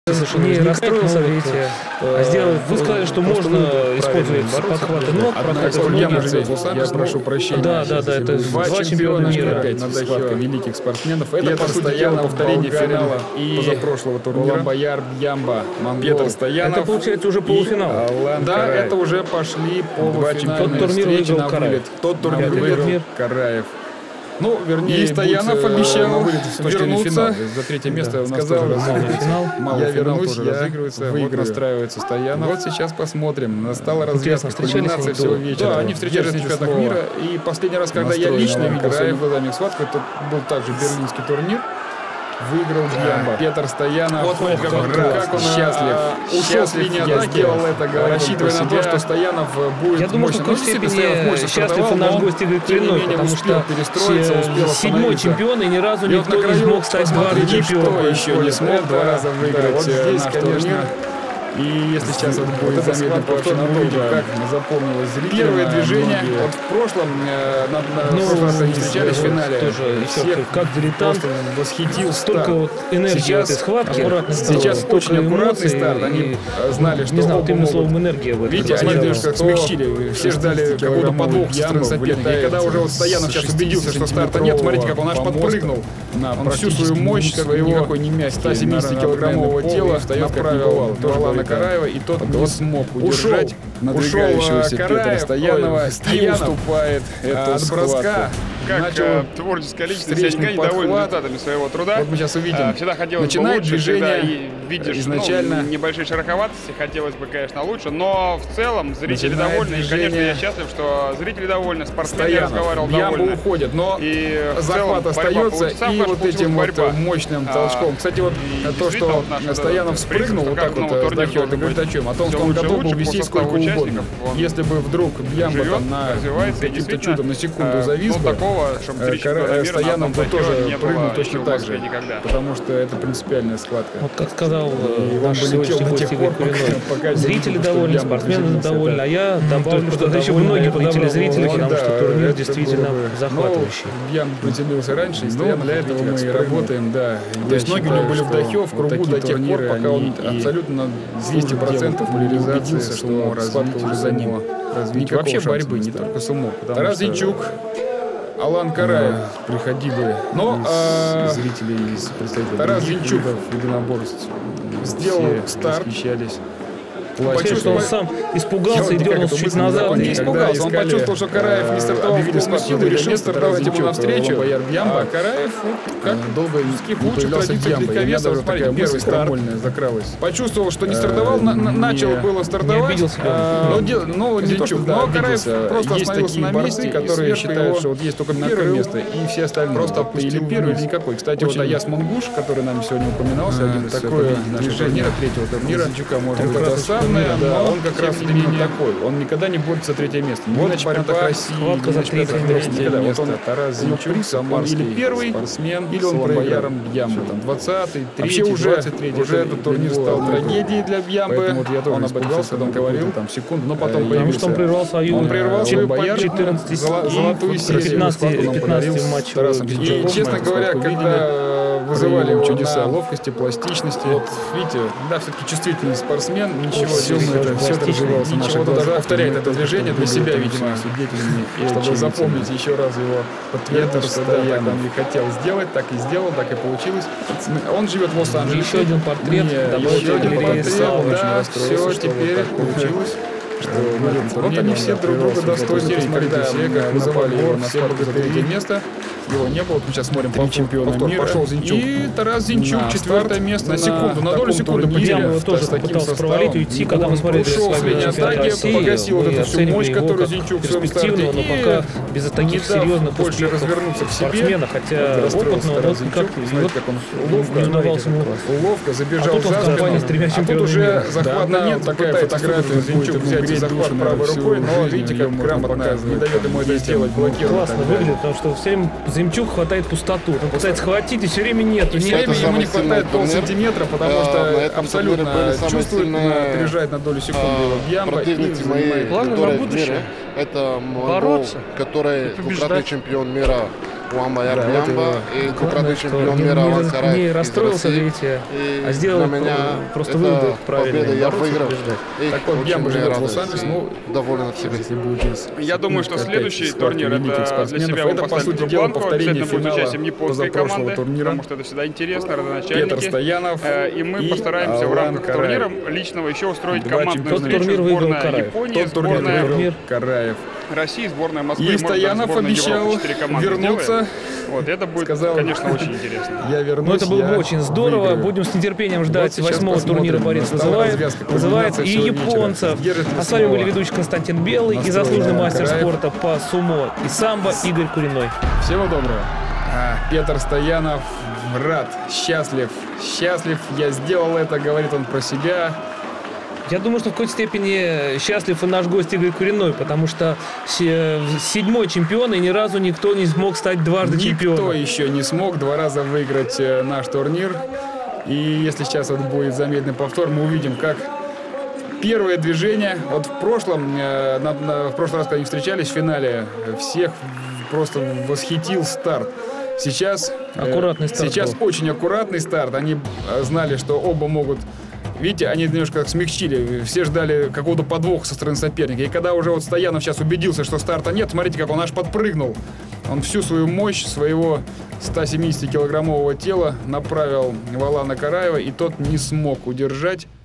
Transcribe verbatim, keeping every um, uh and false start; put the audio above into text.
Не расстроился, видите, а сделал. Вы сказали, что можно использовать подхваты ног, я прошу прощения. Да, да, да, это два чемпиона мира, схватка великих спортсменов. Это постоянное повторение финала и позапрошлого турнира. Бояр, Бьямба, Петр Стоянов. Это получается уже полуфинал. Да, это уже пошли полуфинальные встречи на вылет. Тот турнир выиграл Караев. Ну, вернее, и Стоянов обещал вернуться. За третье место у нас сказал, тоже финал. Я вернусь, я разыгрывается, вот настраивается Стоянов. Вот сейчас посмотрим. Настала развязка, кульминация всего вечера. Да, они встречались на чемпионатах мира. И последний раз, когда я лично видел своими глазами схватку, это был также берлинский турнир. Выиграл Бьямба. Петр Стоянов. Вот смотрите, как он, как он счастлив. Ушел с линии атаки, сделал это, рассчитывая на то, что Стоянов будет Я думаю, что в какой степени счастлив наш гость Игорь Кривной, потому что седьмой чемпион, и ни разу никто не смог стать дважды чемпионом. Еще не смог два раза выиграть. Вот здесь, конечно. И если сейчас вот будет заметно повтор, мы увидим, как запомнилось зрителям. Первое движение, вот в прошлом, э, на, на, ну, в прошлый раз они встречались в финале. Тоже, всех, как дилетант, восхитил столько старт. Вот энергии сейчас, в этой схватке. Сейчас очень аккуратный старт, они знали, что не знал, именно словом энергия в этом. Видите, они немножко смягчили, все ждали какого-то подвоха со стороны соперника. И когда уже вот Стоянов сейчас убедился, что старта нет, смотрите, как он аж подпрыгнул. Он всю свою мощь своего ста семидесятикилограммового тела направил на Караева, и тот не смог удержать надвигающегося Петра Стоянова и уступает от броска. Как э, творческая личность, я никогда недоволен результатами своего труда. Вот мы сейчас увидим. А, всегда хотелось Начинает бы лучше, движение видишь, изначально. Ну, небольшие шероховатости, хотелось бы, конечно, лучше, но в целом зрители Начинает довольны. движение. И, конечно, я счастлив, что зрители довольны, спортсмены Стоянов. разговаривал Бьямба довольно. уходит, но и захват остается, и вот этим вот мощным толчком. Кстати, вот то, что Стоянов спрыгнул вот так вот с дахи, это говорит о чем? О том, что он готов был висеть сколько угодно. Если бы вдруг Бьямба там на каким-то чудом на секунду завис бы, Стоянов бы тоже прыгнул точно так же, потому что это принципиальная схватка. Вот как сказал наш сегодняшний гость Игорь Кривной, зрители довольны, спортсмены довольны, а я добавлю, что еще многие были телезрители, потому что турнир действительно захватывающий. Бьямба приземлился раньше, и Стоянов для этого мы и работаем, да. То есть ноги у него были в дахе в кругу до тех пор, пока он абсолютно двести процентов убедился, что схватка уже за ним. Вообще борьбы, не только с умом. Тарас Зинчук, Алан Караев, да, приходи бы, но из а, зрителей, из представителей Тарас Зинчук единоборств сделал старт. Восхищались. Почувствовал, что он сам испугался и дернулся чуть назад. Он не испугался, он почувствовал, что Караев не стартовал в полную силу и решил стартовать ему навстречу. Бояр Бьямба. А Караев, как долго в лучших традициях легковесов, смотрите, первый старт закралась. Почувствовал, что не стартовал, начал было стартовать, но не то, что, но Караев просто остановился на месте, которые считают, что вот есть только первое место, и все остальные просто или первый, или никакой. Кстати, вот Аяс Мунгуш, который нам сегодня упоминался, один из такое движение третьего турнира, да, он как раз именно такой. Он никогда не борется за третье место. Вот на чемпионатах России, схватка за третье место. Вот он, Тарас Зинчук, он или первый, спортсмен, или он проиграл Бьямбы. двадцатый, третий, двадцать третий. Уже этот турнир стал трагедией для Бьямбы. Он об этом он говорил там секунду, но потом появился. Потому что он прервал свою он прервал свою Бояр, золотую серию, пятнадцать матчей. И, честно говоря, когда вызывали им чудеса ловкости, пластичности, вот видите, да, все-таки чувствительный спортсмен, ничего все это все развивался, ничего даже повторяет это движение для себя, видимо, свидетелями, чтобы запомнить еще раз его подтвердить, что да, так он и хотел сделать, так и сделал, так и получилось. Он живет в Лос-Анджелесе. Еще один портрет, еще один портрет, да, все теперь получилось. Что вот они все друг друга достойны, посмотрите, все как вызывали его на схватку за третье место. Его не было, мы сейчас смотрим по чемпиону мира. Пошел Зинчук. И Тарас Зинчук, четвертое место на секунду, на долю секунды потерял. Его тоже попытался провалить, уйти, когда мы смотрели с вами атаки, погасил вот эту всю мощь, которую Зинчук в своем старте. Но пока без таких серьезных больше развернуться к себе. Хотя опытного, но как он ловко, ловко забежал за спину. А тут уже захвата нет, такая фотография. Зинчук взять захват правой рукой, но видите, как грамотно не дает ему это сделать, блокирует. Классно выглядит, потому что все время Зинчук хватает пустоту. Он пытается схватить, и все время нет. Все время ему не хватает полсантиметра, потому что абсолютно чувствует, опережает на долю секунды его Бьямба и занимает. Главное на будущее. Это монгол, который двукратный чемпион мира Да, главное, что не, не, не расстроился, видите, а сделал просто выбор правильный. Так вот, Бьямба живет в Лос-Анджелесе, ну, довольно себе, если будет здесь. Я думаю, что следующий турнир это для себя он поставит планку, обязательно будет участием японской команды, потому что это всегда интересно, родоначальники. Петр Стоянов и мы постараемся в рамках турнира личного еще устроить командную встречу. Сборная Японии, сборная Караев. России, сборная Москвы. И Стоянов обещал вернуться. Вот, это будет, сказал, конечно, очень интересно. Я вернусь, ну, это было бы очень здорово. Выиграю. Будем с нетерпением ждать вот восьмого турнира «Борец вызывает», вызывает и японцев. А с вами были ведущий Константин Белый и заслуженный мастер Караев. спорта по сумо и самбо Игорь Куриной. Всего доброго. А, Петр Стоянов рад, счастлив. Счастлив, я сделал это, говорит он про себя. Я думаю, что в какой-то степени счастлив и наш гость Игорь Куриной, потому что седьмой чемпион, и ни разу никто не смог стать дважды никто чемпионом. Никто еще не смог два раза выиграть наш турнир. И если сейчас вот будет замедленный повтор, мы увидим, как первое движение. Вот в прошлом, на, на, в прошлый раз, когда они встречались в финале, всех просто восхитил старт. Сейчас, аккуратный старт сейчас был. очень аккуратный старт. Они знали, что оба могут... Видите, они немножко смягчили. Все ждали какого-то подвоха со стороны соперника. И когда уже вот Стоянов сейчас убедился, что старта нет, смотрите, как он аж подпрыгнул. Он всю свою мощь своего ста семидесятикилограммового тела направил в Алана Караева, и тот не смог удержать.